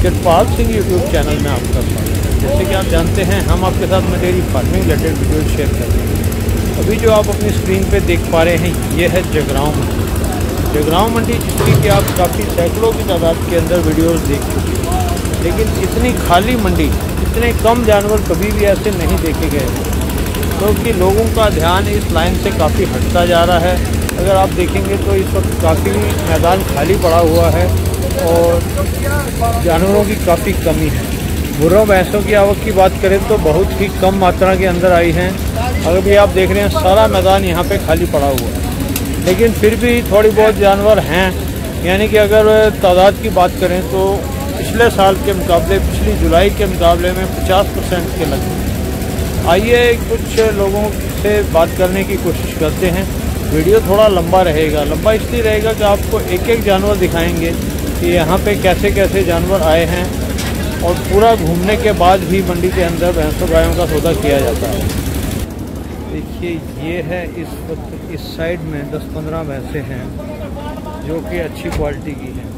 कृपाल Singh YouTube channel में आपका स्वागत है। जैसे कि आप जानते हैं, हम आपके साथ में dairy farming related video share करते हैं। अभी जो आप अपनी स्क्रीन पे देख पा रहे हैं, ये है जगरांव मंडी। जगरांव मंडी जिसकी कि आप काफ़ी सैकड़ों की तादाद के अंदर वीडियोज़ देख चुके हैं, लेकिन इतनी खाली मंडी, इतने कम जानवर कभी भी ऐसे नहीं देखे गए, क्योंकि लोगों का ध्यान इस लाइन से काफ़ी हटता जा रहा है। अगर आप देखेंगे तो इस वक्त काफ़ी मैदान खाली पड़ा हुआ है और जानवरों की काफ़ी कमी है। मुर्रों भैंसों की आवक की बात करें तो बहुत ही कम मात्रा के अंदर आई हैं। अगर भी आप देख रहे हैं, सारा मैदान यहाँ पे खाली पड़ा हुआ है, लेकिन फिर भी थोड़ी बहुत जानवर हैं। यानी कि अगर तादाद की बात करें तो पिछले साल के मुकाबले, पिछली जुलाई के मुकाबले में 50% के लगभग। आइए कुछ लोगों से बात करने की कोशिश करते हैं। वीडियो थोड़ा लंबा रहेगा, लंबा इसलिए रहेगा कि आपको एक एक जानवर दिखाएंगे कि यहाँ पे कैसे कैसे जानवर आए हैं, और पूरा घूमने के बाद भी मंडी के अंदर भैंसों गायों का सौदा किया जाता है। देखिए, ये है इस वक्त इस साइड में 10-15 भैंसें हैं जो कि अच्छी क्वालिटी की हैं।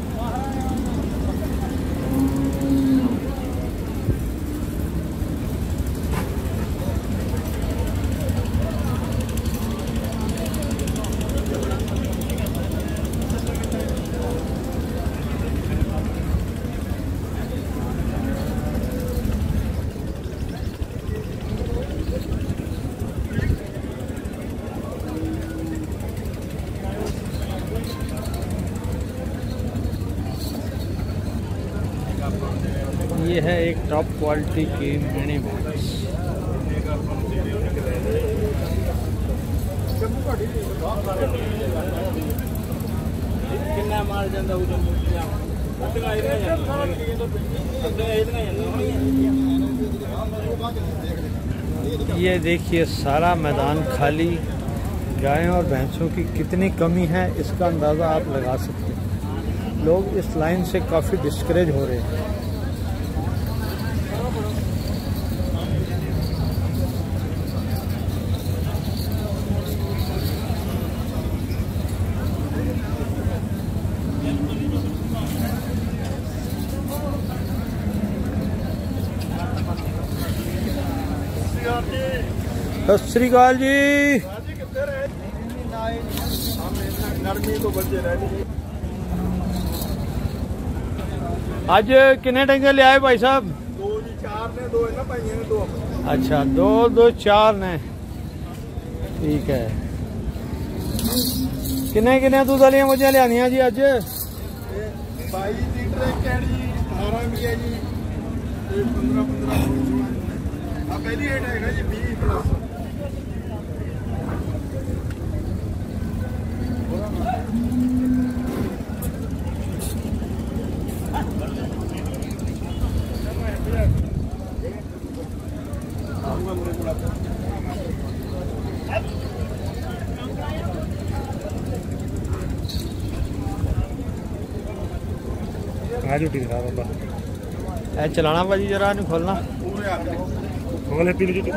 ये है एक टॉप क्वालिटी की मिनी भैंस। ये देखिए, सारा मैदान खाली। गायों और भैंसों की कितनी कमी है इसका अंदाज़ा आप लगा सकते हैं। लोग इस लाइन से काफ़ी डिस्करेज हो रहे हैं। सत श्री अकाल जी। आज कितने डंगे ले आए भाई साहब? 2-4 ने, 2 है ना भाई ने, 2। अच्छा, 2-4 ने, ठीक है। किन्ने दूध वाली मुझे लिया जी अज? 22 लीटर एक है जी, 18 भी है जी, 15 पहली रेट है जी 20 प्लस। आज उठी दिखा बाबा, ऐ चलाना भाजी, जरा नहीं खोलना। खोले पी लीजिए।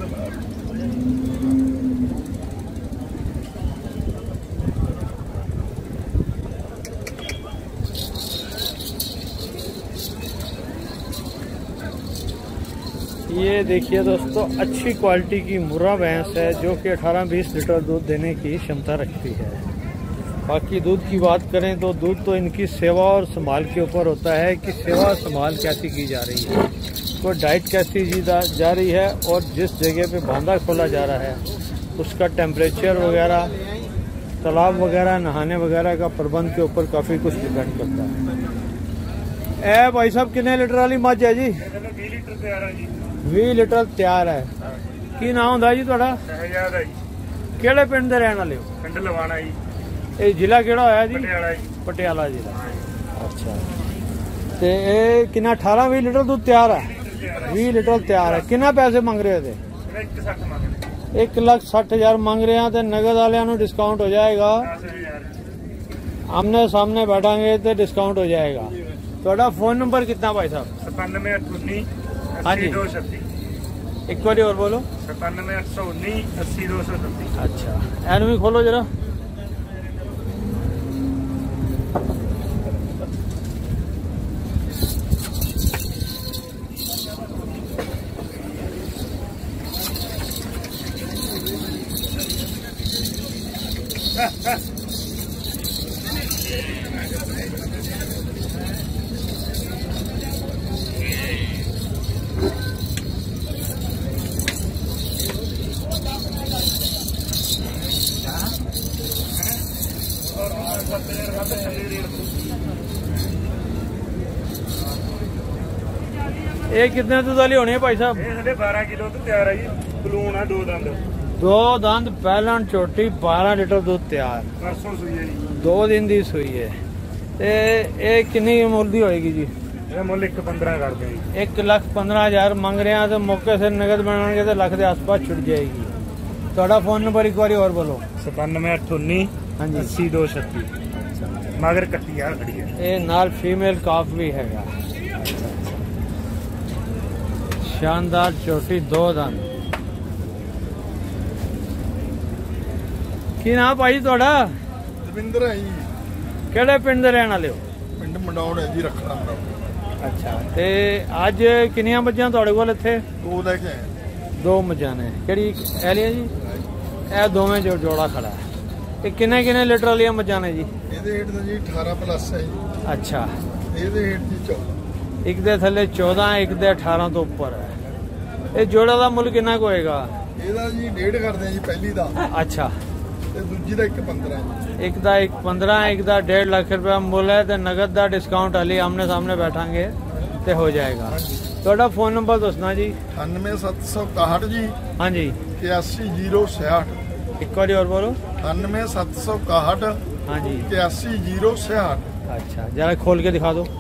ये देखिए दोस्तों, अच्छी क्वालिटी की मुर्रा भैंस है जो कि 18-20 लीटर दूध देने की क्षमता रखती है। बाकी दूध की बात करें तो दूध तो इनकी सेवा और संभाल के ऊपर होता है कि सेवा संभाल कैसी की जा रही है, तो डाइट कैसी दी जा रही है, और जिस जगह पे बांधा खोला जा रहा है उसका टेम्परेचर वगैरह, तालाब वगैरह, नहाने वगैरह का प्रबंध के ऊपर काफ़ी कुछ डिपेंड करता है। ए भाई साहब, कितने लीटर वाली मੱਝ है जी? 20 लीटर तैयार है जी। 20 लीटर तैयार है। की नाम होंदा जी तुहाडा? सहजाद है जी। किहड़े पिंड दे रहण वाले हो? पिंड लवाना जी। ये जिला केड़ा होया जी? पटियाला जी। पटियाला जिला। अच्छा, तो ये कितना 18-20 लीटर दूध तैयार है? 20 लीटर तैयार है। कितना पैसे मंग रहे थे? 1,60,000 मंग रहे हैं। तो नगद वाले डिस्काउंट हो जाएगा? आमने सामने बैठांगे तो डिस्काउंट हो जाएगा। थोड़ा फोन नंबर कितना भाई साहब? 97 हाँ जी, 82 एक बार और बोलो। 97 819 80 230। अच्छा, एन भी खोलो जरा। ये कितने दूध वाली होनी है भाई साहब? ये 12.5 किलो तो तैयार है जी। बलून है 2 दंद। 2 दंद पहलन छोटी 12 लीटर दूध तैयार। परसों सुई है जी। 2 दिन दी सुई है। ते ये कितनी मुल दी होएगी जी? ये मुल 1.15 कर दें। 1,15,000 मंग रहे हैं तो मौके से नगद बनाएंगे तो लाख के आसपास छुट जाएगी। थोड़ा फोन नंबर एक बार और बोलो। 97 हाँ जी 80 236। मगर कट्टिया खड़ी है। ये नाल फीमेल काफ भी हैगा। शानदार चोटी 2 दंद। की नाम भाई थोड़ा? दविंदर है जी। केड़े पिंड दे रहने वाले हो? पिंड मंडौड़ है जी। रखना अच्छा ते अज किनिया मज्जां तुहाडे कोल इत्थे? 2 लेके आए। 2 मज्जां ने। केड़ी एलिया जी? ਇਹ ਦੋਵੇਂ ਜੋ ਜੋੜਾ ਖੜਾ ਹੈ। ਤੇ ਕਿੰਨੇ ਕਿੰਨੇ ਲੀਟਰ ਵਾਲੀਆਂ ਮੱਝਾਂ ਨੇ ਜੀ? ਇਹਦੇ ਹੇਠ ਤਾਂ ਜੀ 18 ਪਲੱਸ ਹੈ ਜੀ। ਅੱਛਾ ਇਹਦੇ ਹੇਠ ਜੀ 14। ਇੱਕ ਦੇ ਥੱਲੇ 14 ਇੱਕ ਦੇ 18 ਤੋਂ ਉੱਪਰ ਹੈ। ਇਹ ਜੋੜਾ ਦਾ ਮੁੱਲ ਕਿੰਨਾ ਕੁ ਹੋਏਗਾ? ਇਹਦਾ ਜੀ 1.5 ਕਰਦੇ ਆ ਜੀ ਪਹਿਲੀ ਦਾ। ਅੱਛਾ ਤੇ ਦੂਜੀ ਦਾ 1.15 ਜੀ। ਇੱਕ ਦਾ 1.15 ਇੱਕ ਦਾ 1.5 ਲੱਖ ਰੁਪਏ ਮੁੱਲ ਹੈ ਤੇ ਨਗਦ ਦਾ ਡਿਸਕਾਊਂਟ ਵਾਲੀ ਆਮਨੇ ਸਾਹਮਣੇ ਬੈਠਾਂਗੇ ਤੇ ਹੋ ਜਾਏਗਾ। ਤੁਹਾਡਾ ਫੋਨ ਨੰਬਰ ਦੱਸਣਾ ਜੀ। 98761 ਜੀ। ਹਾਂਜੀ 81066। ਇੱਕ ਵਾਰੀ ਹੋਰ ਬੋਲੋ। 98761 ਹਾਂਜੀ 81066। अच्छा जरा खोल के दिखा दो।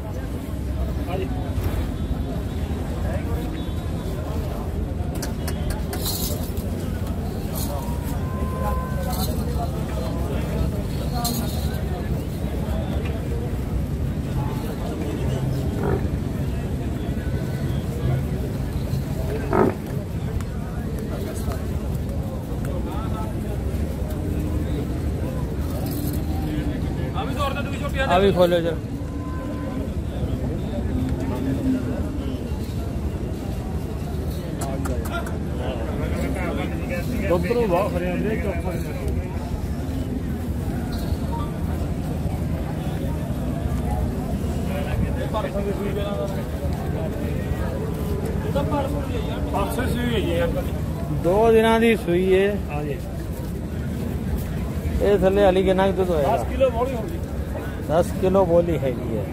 अभी खोलो जरा। दोनों बहुत खड़े हैं ब्रेक ऊपर। परसों सुई है जी। 2 दिनों की सुई है। हाँ जी। ये थले अली कितना दूध होएगा? 10 किलो बॉडी होगी। 10 किलो बोली हैगी है।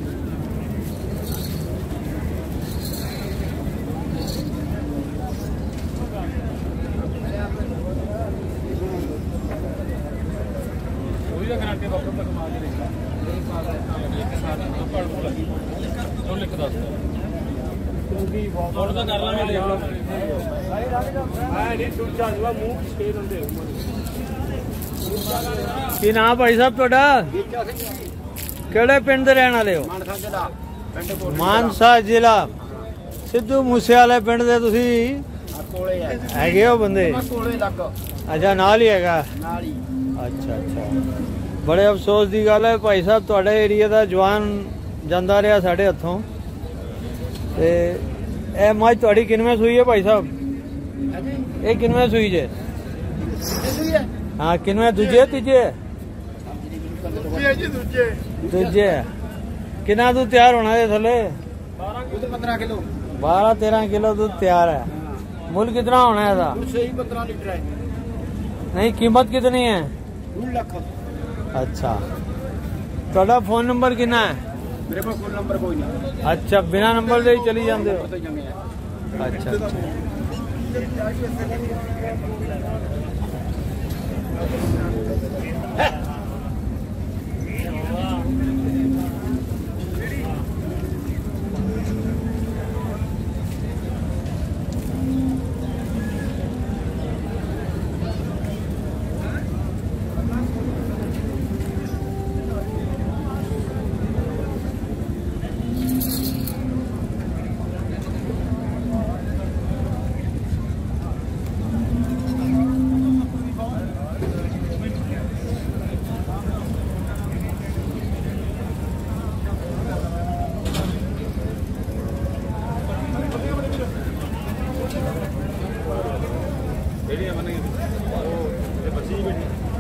ਕੀ ਨਾਮ ਭਾਈ ਸਾਹਿਬ ਤੁਹਾਡਾ? ਕਿਹੜੇ ਪਿੰਡ ਦੇ ਰਹਿਣ ਵਾਲੇ ਹੋ? ਮਾਨਸਾ ਜ਼ਿਲ੍ਹਾ। ਸਿੱਧੂ ਮੂਸੇ ਵਾਲੇ ਪਿੰਡ ਦੇ ਤੁਸੀਂ ਹੈਗੇ ਹੋ ਬੰਦੇ? ਅੱਛਾ ਨਾਲ ਹੀ ਹੈਗਾ। ਅੱਛਾ ਅੱਛਾ ਬੜੇ ਅਫਸੋਸ ਦੀ ਗੱਲ ਹੈ ਭਾਈ ਸਾਹਿਬ ਤੁਹਾਡੇ ਏਰੀਆ ਦਾ ਜਵਾਨ ਜਾਂਦਾ ਰਿਹਾ ਸਾਡੇ ਹੱਥੋਂ। ਤੇ ਇਹ ਮੱਝ ਤੁਹਾਡੀ ਕਿੰਨਵੇਂ ਸੂਈ ਹੈ ਭਾਈ ਸਾਹਿਬ? ਇਹ ਕਿੰਨਵੇਂ ਸੂਈ ਜੇ? हाँ किनवे दूजे तीजे? दूजे। कितना दूध तैयार होना है थले? 12 किलो। 12-13 किलो दूध तैयार है। मूल कितना होना है था? 15 लीटर है। नहीं कीमत कितनी है? 2 लाख। अच्छा थोड़ा फोन नंबर कितना है? मेरे पास फोन नंबर कोई नहीं। अच्छा बिना नंबर से ही चली जाते हो? अच्छा अच्छा बनेगी।